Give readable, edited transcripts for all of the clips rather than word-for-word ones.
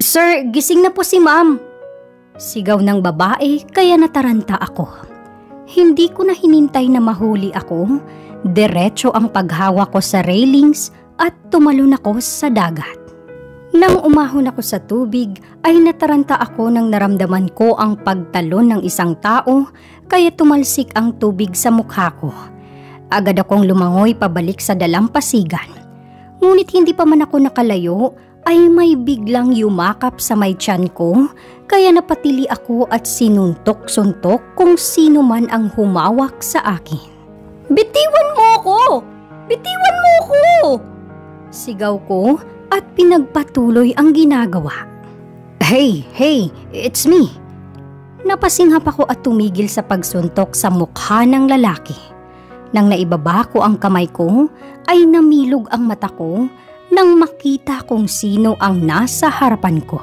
Sir, gising na po si ma'am. Sigaw ng babae kaya nataranta ako. Hindi ko na hinintay na mahuli ako. Diretso ang paghawa ko sa railings at tumalon ako sa dagat. Nang umahon ako sa tubig ay nataranta ako nang naramdaman ko ang pagtalon ng isang tao kaya tumalsik ang tubig sa mukha ko. Agad akong lumangoy pabalik sa dalampasigan. Ngunit hindi pa man ako nakalayo ay may biglang yumakap sa may tiyan ko kaya napatili ako at sinuntok-suntok kung sino man ang humawak sa akin. "Bitiwan mo ako! Bitiwan mo ako!" Sigaw ko at pinagpatuloy ang ginagawa. Hey, it's me! Napasinghap ako at tumigil sa pagsuntok sa mukha ng lalaki. Nang naibaba ko ang kamay ko ay namilog ang mata ko nang makita kung sino ang nasa harapan ko.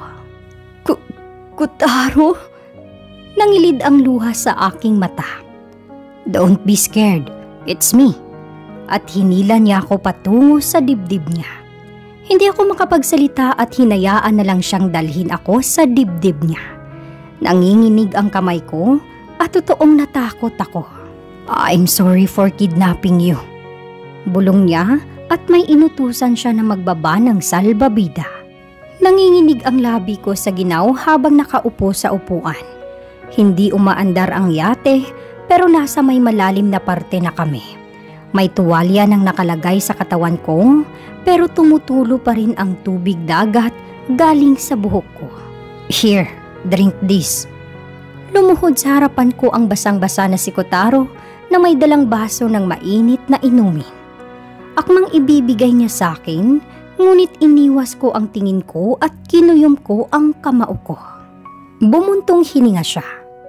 Kotaro? Nangilid ang luha sa aking mata. "Don't be scared, it's me." At hinila niya ako patungo sa dibdib niya. Hindi ako makapagsalita at hinayaan na lang siyang dalhin ako sa dibdib niya. Nanginginig ang kamay ko at totoong natakot ako. "I'm sorry for kidnapping you." Bulong niya at may inutusan siya na magbaba ng salbabida. Nanginginig ang labi ko sa ginaw habang nakaupo sa upuan. Hindi umaandar ang yate pero nasa may malalim na parte na kami. May tuwalya nang nakalagay sa katawan ko pero tumutulo pa rin ang tubig dagat galing sa buhok ko. "Here, drink this." Lumuhod sa harapan ko ang basang-basa na si Kotaro na may dalang baso ng mainit na inumin. Akmang ibibigay niya sa akin, ngunit iniwas ko ang tingin ko at kinuyom ko ang kamao ko. Bumuntong hininga siya.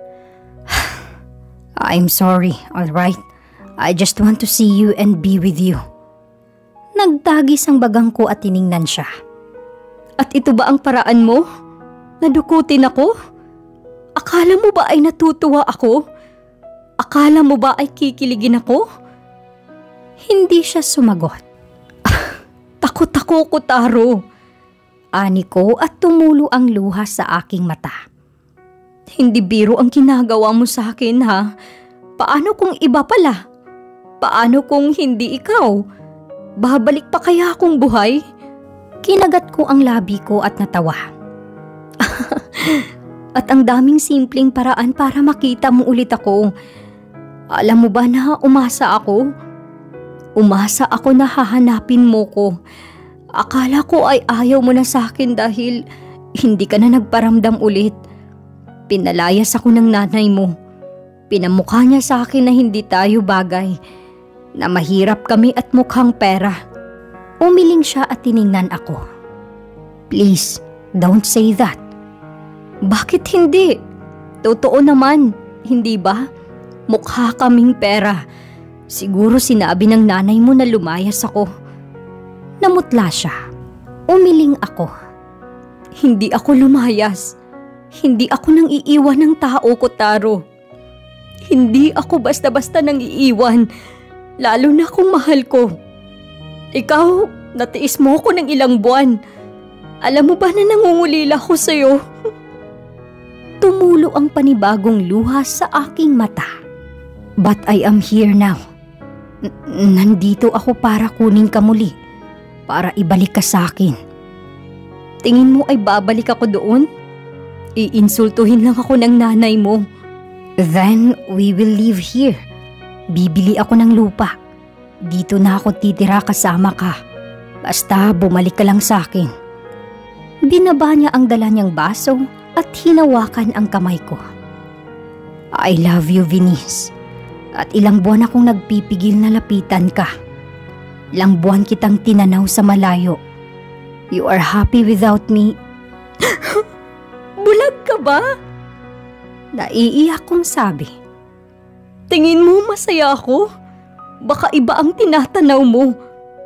"I'm sorry, alright? I just want to see you and be with you." Nagtagis ang bagang ko at tiningnan siya. "At ito ba ang paraan mo? Nadukutin ako? Akala mo ba ay natutuwa ako? Akala mo ba ay kikiligin ako?" Hindi siya sumagot. "Takot ako, Kotaro." Ani ko at tumulo ang luha sa aking mata. "Hindi biro ang ginagawa mo sa akin, ha? Paano kung iba pala? Paano kung hindi ikaw? Babalik pa kaya akong buhay?" Kinagat ko ang labi ko at natawa. "At ang daming simpleng paraan para makita mo ulit ako. Alam mo ba na umasa ako? Umasa ako na hahanapin mo ko. Akala ko ay ayaw mo na sa akin dahil hindi ka na nagparamdam ulit. Pinalayas ako ng nanay mo. Pinamukha niya sa akin na hindi tayo bagay, na mahirap kami at mukhang pera." Umiling siya at tiningnan ako. "Please, don't say that." "Bakit hindi? Totoo naman, hindi ba? Mukha kaming pera. Siguro sinabi ng nanay mo na lumayas ako." Namutla siya. Umiling ako. "Hindi ako lumayas. Hindi ako nang iiwan ng tao, Kotaro. Hindi ako basta-basta nang iiwan, lalo na kung mahal ko. Ikaw, natiis mo ko ng ilang buwan. Alam mo ba na nangungulila ko sa'yo?" Tumulo ang panibagong luha sa aking mata. "But I am here now. Nandito ako para kunin ka muli, para ibalik ka sa akin." "Tingin mo ay babalik ako doon? Iinsultuhin lang ako ng nanay mo." "Then we will live here. Bibili ako ng lupa. Dito na ako titira kasama ka. Basta bumalik ka lang sa akin." Binaba niya ang dala niyang baso at hinawakan ang kamay ko. "I love you, Venice. At ilang buwan akong nagpipigil na lapitan ka. Ilang buwan kitang tinanaw sa malayo. You are happy without me." "Bulag ka ba?" Naiiyak kong sabi. "Tingin mo masaya ako? Baka iba ang tinatanaw mo."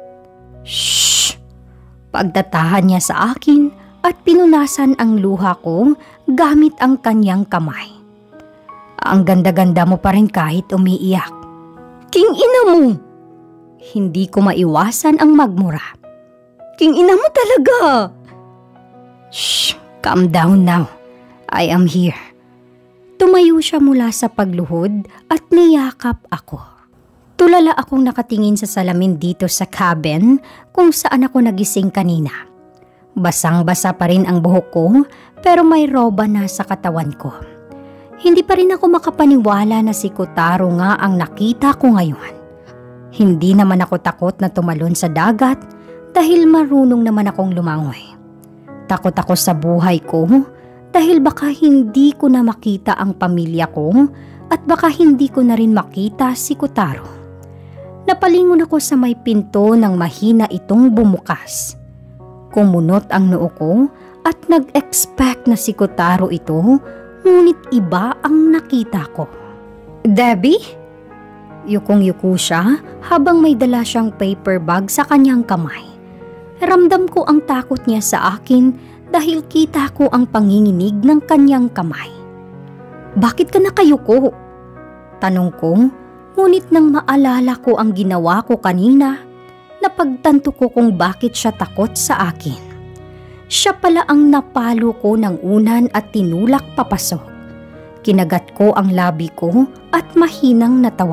"Shh!" Pagtatahan niya sa akin at pinunasan ang luha ko gamit ang kanyang kamay. "Ang ganda-ganda mo pa rin kahit umiiyak." "King ina mo!" Hindi ko maiwasan ang magmura. "King ina mo talaga!" "Shh! Calm down now. I am here. Tumayo siya mula sa pagluhod at niyakap ako. Tulala akong nakatingin sa salamin dito sa cabin kung saan ako nagising kanina. Basang-basa pa rin ang buhok ko pero may roba na sa katawan ko. Hindi pa rin ako makapaniwala na si Kotaro nga ang nakita ko ngayon. Hindi naman ako takot na tumalon sa dagat dahil marunong naman akong lumangoy. Takot ako sa buhay ko dahil baka hindi ko na makita ang pamilya ko at baka hindi ko na rin makita si Kotaro. Napalingon ako sa may pinto nang mahina itong bumukas. Kumunot ang noo ko at nag-expect na si Kotaro ito, ngunit iba ang nakita ko. Debbie? Yukong-yuko siya habang may dala siyang paper bag sa kanyang kamay. Ramdam ko ang takot niya sa akin dahil kita ko ang panginginig ng kanyang kamay. Bakit ka nakayuko? Tanong ko, ngunit nang maalala ko ang ginawa ko kanina, napagtanto ko kung bakit siya takot sa akin. Siya pala ang napalo ko ng unan at tinulak papasok. Kinagat ko ang labi ko at mahinang natawa.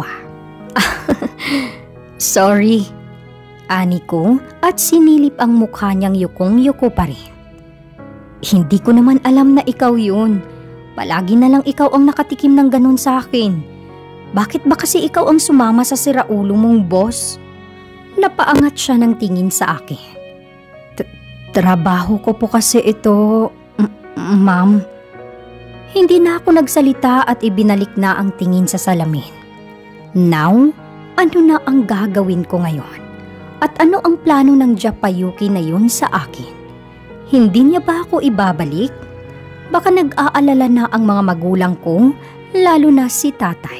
Sorry, ani ko at sinilip ang mukha niyang yukong-yuko pa rin. Hindi ko naman alam na ikaw yun. Palagi na lang ikaw ang nakatikim ng ganun sa akin. Bakit ba kasi ikaw ang sumama sa siraulo mong boss? Napaangat siya ng tingin sa akin. Trabaho ko po kasi ito, ma'am. Hindi na ako nagsalita at ibinalik na ang tingin sa salamin. Now, ano na ang gagawin ko ngayon? At ano ang plano ng Japayuki na yun sa akin? Hindi niya ba ako ibabalik? Baka nag-aalala na ang mga magulang ko, lalo na si tatay.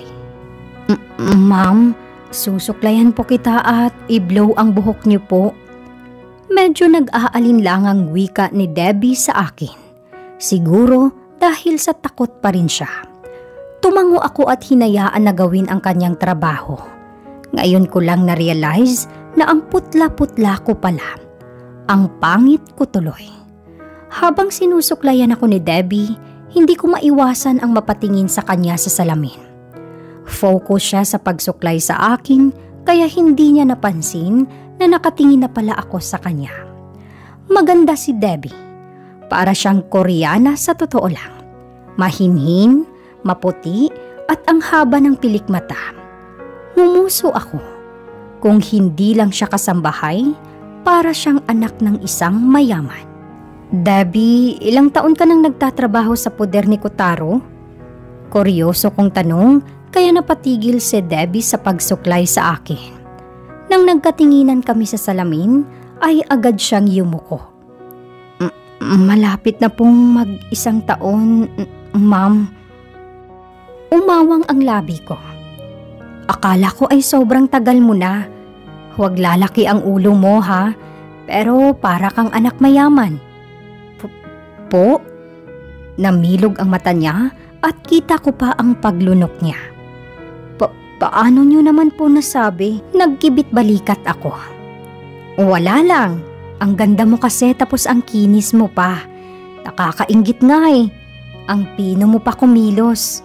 Ma'am, susuklayan po kita at i-blow ang buhok niyo po. Medyo nag-aalinlangang wika ni Debbie sa akin. Siguro dahil sa takot pa rin siya. Tumango ako at hinayaan na gawin ang kanyang trabaho. Ngayon ko lang na-realize na ang putla-putla ko pala. Ang pangit ko tuloy. Habang sinusuklayan ako ni Debbie, hindi ko maiwasan ang mapatingin sa kanya sa salamin. Focus siya sa pagsuklay sa akin kaya hindi niya napansin na nakatingin na pala ako sa kanya. Maganda si Debbie. Para siyang Koreana sa totoo lang. Mahinhin, maputi at ang haba ng pilik mata. Ngumuso ako. Kung hindi lang siya kasambahay, para siyang anak ng isang mayaman. Debbie, ilang taon ka nang nagtatrabaho sa poder ni Kotaro? Kuryoso kong tanong kaya napatigil si Debbie sa pagsuklay sa akin. Nang nagkatinginan kami sa salamin, ay agad siyang yumuko. Malapit na pong mag-isang taon, ma'am. Umawang ang labi ko. Akala ko ay sobrang tagal mo na. Huwag lalaki ang ulo mo ha, pero para kang anak mayaman. Po? Namilog ang mata niya at kita ko pa ang paglunok niya. Paano niyo naman po nasabi? Nagkibit balikat ako. Wala lang. Ang ganda mo kasi tapos ang kinis mo pa. Nakakainggit nga eh. Ang pino mo pa kumilos.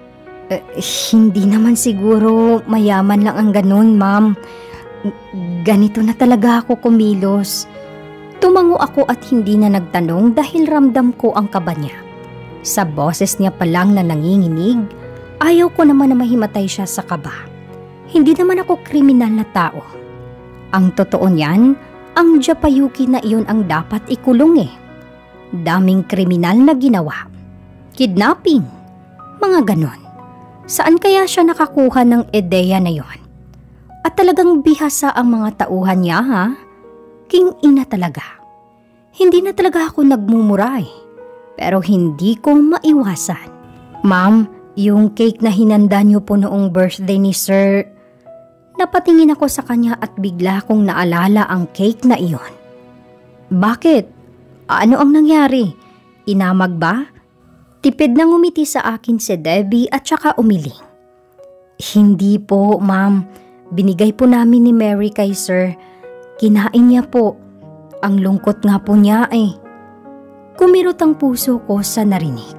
Hindi naman siguro mayaman lang ang ganun, ma'am. Ganito na talaga ako kumilos. Tumango ako at hindi na nagtanong dahil ramdam ko ang kaba niya. Sa boses niya pa lang na nanginginig, ayaw ko naman na mahimatay siya sa kaba. Hindi naman ako kriminal na tao. Ang totoo niyan, ang Japayuki na iyon ang dapat ikulong eh. Daming kriminal na ginawa. Kidnapping, mga ganon. Saan kaya siya nakakuha ng ideya na yon? At talagang bihasa ang mga tauhan niya ha? King ina talaga. Hindi na talaga ako nagmumura eh. Pero hindi ko maiwasan. Ma'am, yung cake na hinanda niyo po noong birthday ni Sir. Napatingin ako sa kanya at bigla kong naalala ang cake na iyon. Bakit? Ano ang nangyari? Inamag ba? Tipid na ngumiti sa akin si Debbie at saka umiling. Hindi po, ma'am. Binigay po namin ni Mary kay Sir. Kinain niya po. Ang lungkot nga po niya eh. Kumirot ang puso ko sa narinig.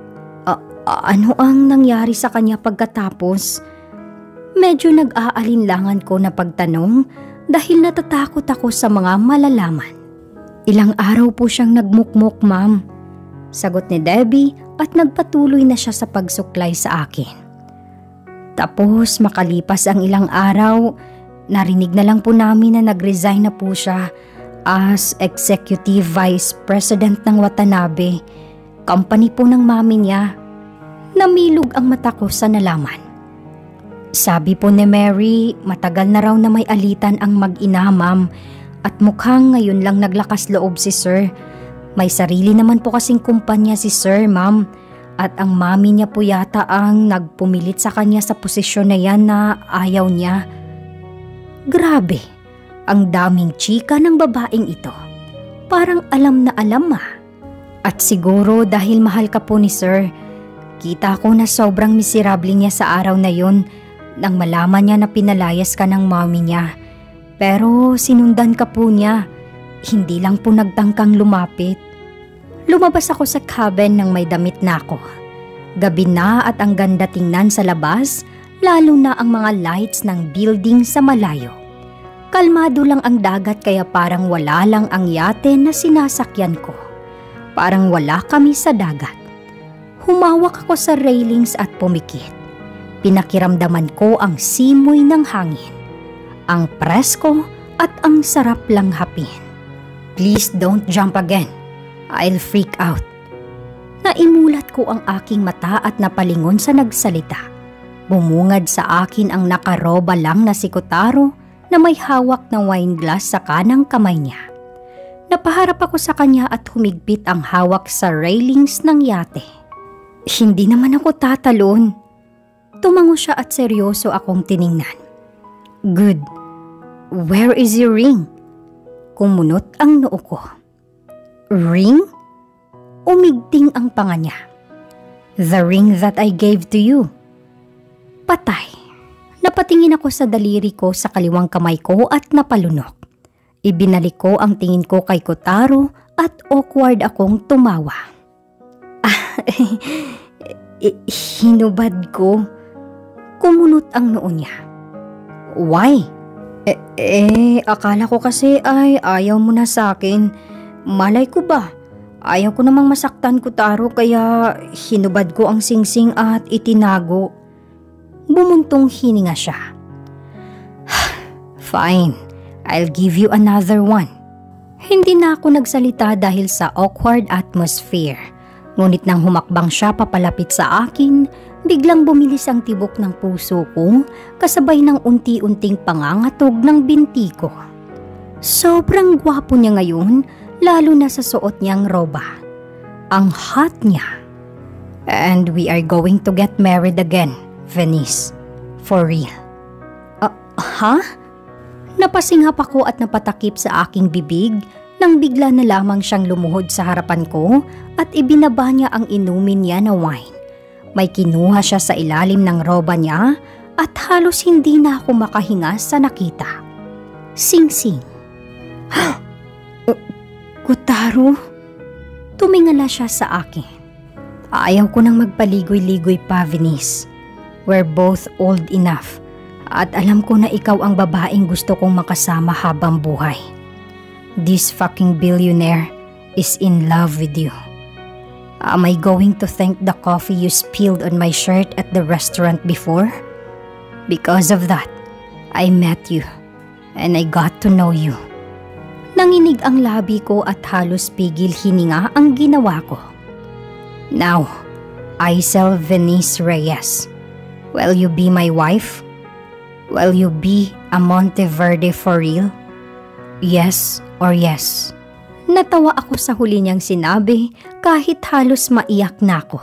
Ano ang nangyari sa kanya pagkatapos? Medyo nag-aalinlangan ko na pagtanong dahil natatakot ako sa mga malalaman. Ilang araw po siyang nagmukmok, ma'am. Sagot ni Debbie at nagpatuloy na siya sa pagsuklay sa akin. Tapos makalipas ang ilang araw, narinig na lang po namin na nag-resign na po siya as Executive Vice President ng Watanabe, company po ng mami niya. Namilog ang mata ko sa nalaman. Sabi po ni Mary, matagal na raw na may alitan ang mag-ina, ma'am, at mukhang ngayon lang naglakas loob si Sir. May sarili naman po kasing kumpanya si Sir, ma'am, at ang mami niya po yata ang nagpumilit sa kanya sa posisyon na yan na ayaw niya. Grabe, ang daming chika ng babaeng ito. Parang alam na alam At siguro dahil mahal ka po ni Sir, kita ko na sobrang miserable niya sa araw na yon nang malaman niya na pinalayas ka ng mami niya. Pero sinundan ka po niya, hindi lang po nagtangkang lumapit. Lumabas ako sa cabin nang may damit na ako. Gabi na at ang ganda tingnan sa labas, lalo na ang mga lights ng building sa malayo. Kalmado lang ang dagat kaya parang wala lang ang yate na sinasakyan ko. Parang wala kami sa dagat. Humawak ako sa railings at pumikit. Pinakiramdaman ko ang simoy ng hangin, ang presko at ang sarap lang hapin. Please don't jump again. I'll freak out. Naimulat ko ang aking mata at napalingon sa nagsalita. Bumungad sa akin ang nakaroba lang na si Kotaro na may hawak na wine glass sa kanang kamay niya. Napaharap ako sa kanya at humigpit ang hawak sa railings ng yate. Hindi naman ako tatalon. Tumango siya at seryoso akong tiningnan. Good. Where is your ring? Kumunot ang noo ko. Ring? Umigting ang panga niya. The ring that I gave to you. Patay. Napatingin ako sa daliri ko sa kaliwang kamay ko at napalunok. Ibinalik ko ang tingin ko kay Kotaro at awkward akong tumawa. Hinubad ko. Kumunot ang noo niya. Why? Akala ko kasi ay ayaw mo na sa akin. Malay ko ba? Ayaw ko namang masaktan, Kotaro, kaya hinubad ko ang singsing at itinago. Bumuntong hininga siya. Fine, I'll give you another one. Hindi na ako nagsalita dahil sa awkward atmosphere. Ngunit nang humakbang siya papalapit sa akin, biglang bumilis ang tibok ng puso ko kasabay ng unti-unting pangangatog ng binti ko. Sobrang gwapo niya ngayon, lalo na sa suot niyang roba. Ang hot niya. And we are going to get married again, Venice. For real. Napasinghap ako at napatakip sa aking bibig nang bigla na lamang siyang lumuhod sa harapan ko at ibinaba niya ang inumin niya na wine. May kinuha siya sa ilalim ng roba niya at halos hindi na ako makahinga sa nakita. Sing-sing. Kotaro? Tumingala siya sa akin. Ayaw ko nang magpaligoy-ligoy pa, Venice. We're both old enough at alam ko na ikaw ang babaeng gusto kong makasama habang buhay. This fucking billionaire is in love with you. Am I going to thank the coffee you spilled on my shirt at the restaurant before? Because of that, I met you and I got to know you. Nanginig ang labi ko at halos pigil hininga ang ginawa ko. Now, Isel Venice Reyes, will you be my wife? Will you be a Monteverde for real? Yes or yes? Natawa ako sa huli niyang sinabi kahit halos maiyak na ako.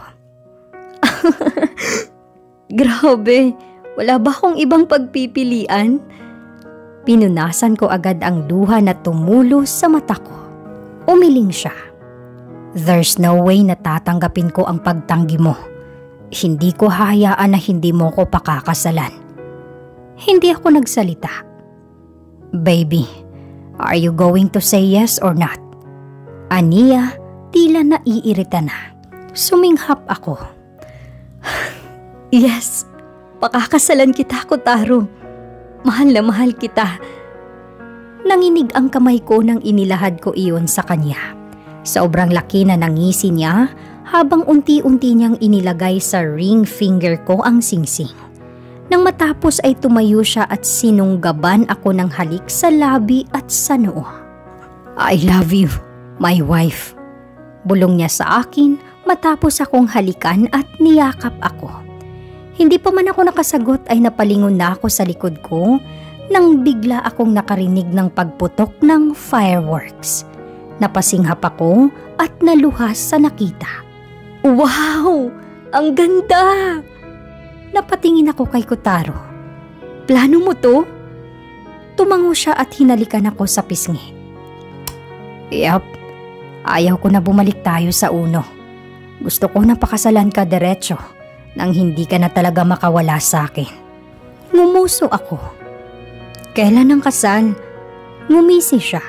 Grabe, wala ba akong ibang pagpipilian? Pinunasan ko agad ang luha na tumulo sa mata ko. Umiling siya. There's no way na tatanggapin ko ang pagtanggi mo. Hindi ko hahayaan na hindi mo ko pakakasalan. Hindi ako nagsalita. Baby, are you going to say yes or not? Aniya tila naiirita na. Suminghap ako. Yes, pakakasalan kita, Kotaro. Mahal na mahal kita. Nanginig ang kamay ko nang inilahad ko iyon sa kanya. Sobrang laki na nangisi niya habang unti-unti niyang inilagay sa ring finger ko ang singsing. Nang matapos ay tumayo siya at sinunggaban ako ng halik sa labi at sa noo. I love you, my wife. Bulong niya sa akin matapos akong halikan at niyakap ako. Hindi pa man ako nakasagot ay napalingon na ako sa likod ko nang bigla akong nakarinig ng pagputok ng fireworks. Napasinghap ako at naluhas sa nakita. Wow! Ang ganda! Napatingin ako kay Kotaro. Plano mo to? Tumango siya at hinalikan ako sa pisngi. Yup, ayaw ko na bumalik tayo sa uno. Gusto ko na pakasalan ka diretso nang hindi ka na talaga makawala sa akin. Ngumuso ako. Kailan ang kasal? Ngumisi siya.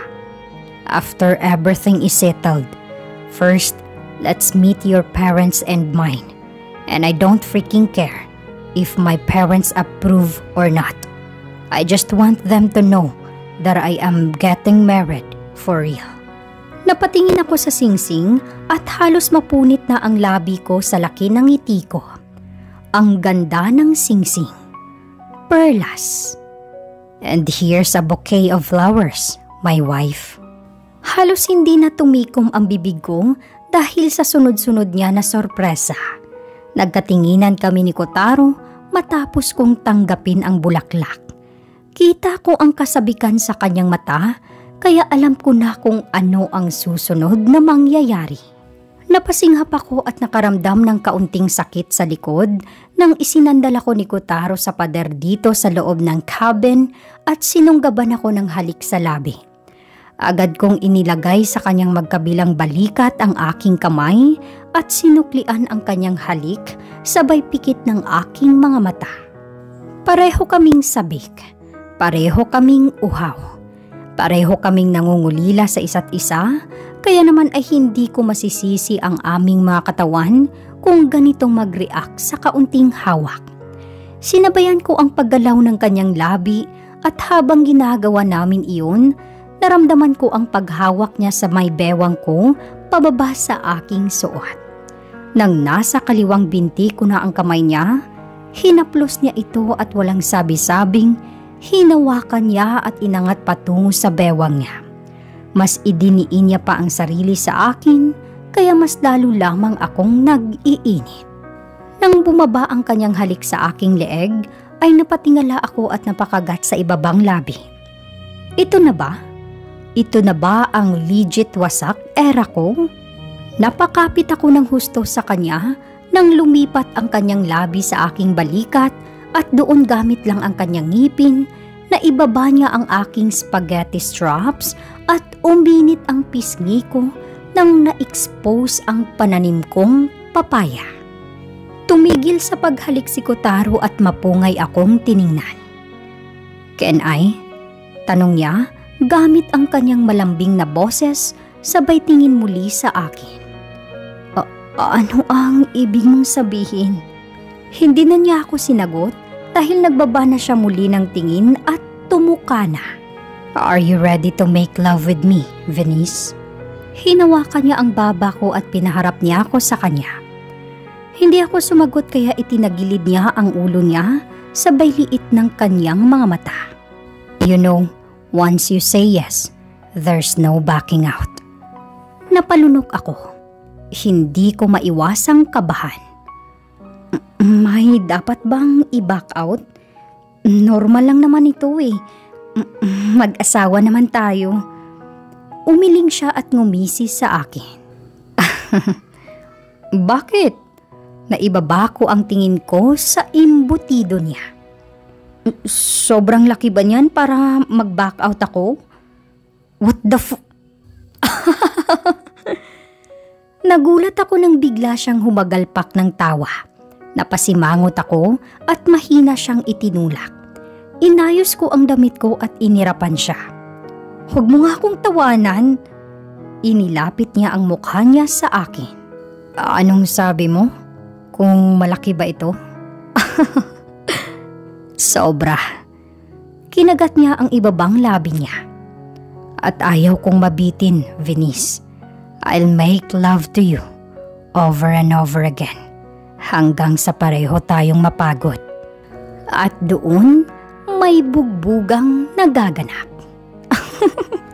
After everything is settled, first, let's meet your parents and mine. And I don't freaking care if my parents approve or not. I just want them to know that I am getting married for real. Napatingin ako sa singsing at halos mapunit na ang labi ko sa laki ng ngiti ko. Ang ganda ng singsing. Perlas. And here's a bouquet of flowers, my wife. Halos hindi na tumikom ang bibig ko dahil sa sunod-sunod niya na sorpresa. Nagkatinginan kami ni Kotaro matapos kong tanggapin ang bulaklak. Kita ko ang kasabikan sa kanyang mata kaya alam ko na kung ano ang susunod na mangyayari. Napasinghap ako at nakaramdam ng kaunting sakit sa likod nang isinandal ako ni Kotaro sa pader dito sa loob ng cabin at sinunggaban ako ng halik sa labi. Agad kong inilagay sa kanyang magkabilang balikat ang aking kamay at sinuklian ang kanyang halik sabay pikit ng aking mga mata. Pareho kaming sabik, pareho kaming uhaw, pareho kaming nangungulila sa isa't isa, kaya naman ay hindi ko masisisi ang aming mga katawan kung ganitong mag-react sa kaunting hawak. Sinabayan ko ang paggalaw ng kanyang labi at habang ginagawa namin iyon, naramdaman ko ang paghawak niya sa may bewang ko pababa sa aking suot. Nang nasa kaliwang binti ko na ang kamay niya, hinaplos niya ito at walang sabi-sabing hinawakan niya at inangat patungo sa bewang niya. Mas idiniin niya pa ang sarili sa akin kaya mas lalo lamang akong nag-iinit. Nang bumaba ang kanyang halik sa aking leeg ay napatingala ako at napakagat sa ibabang labi. Ito na ba? Ito na ba ang legit wasak era ko? Napakapit ako ng husto sa kanya nang lumipat ang kanyang labi sa aking balikat at doon gamit lang ang kanyang ngipin na ibaba niya ang aking spaghetti straps at uminit ang pisngi ko nang na-expose ang pananim kong papaya. Tumigil sa paghalik si Kotaro at mapungay akong tiningnan. Can I? Tanong niya gamit ang kanyang malambing na boses sabay tingin muli sa akin. Ano ang ibig mong sabihin? Hindi na niya ako sinagot dahil nagbaba na siya muli ng tingin at tumuka na. Are you ready to make love with me, Venice? Hinawakan niya ang baba ko at pinaharap niya ako sa kanya. Hindi ako sumagot kaya itinagilid niya ang ulo niya sabay liit ng kanyang mga mata. You know, once you say yes, there's no backing out. Napalunok ako. Hindi ko maiwasang kabahan. May dapat bang i-back out? Normal lang naman ito eh. Mag-asawa naman tayo. Umiling siya at ngumisi sa akin. Bakit? Naibaba ko ang tingin ko sa imbutido niya. Sobrang laki ba niyan para mag-back out ako? What the Nagulat ako nang bigla siyang humagalpak ng tawa. Napasimangot ako at mahina siyang itinulak. Inayos ko ang damit ko at inirapan siya. Huwag mo nga akong tawanan. Inilapit niya ang mukha niya sa akin. Anong sabi mo? Kung malaki ba ito? Sobra. Kinagat niya ang ibabang labi niya. At ayaw kong mabitin, Venice. I'll make love to you over and over again hanggang sa pareho tayong mapagod. At doon may bugbugang nagaganap.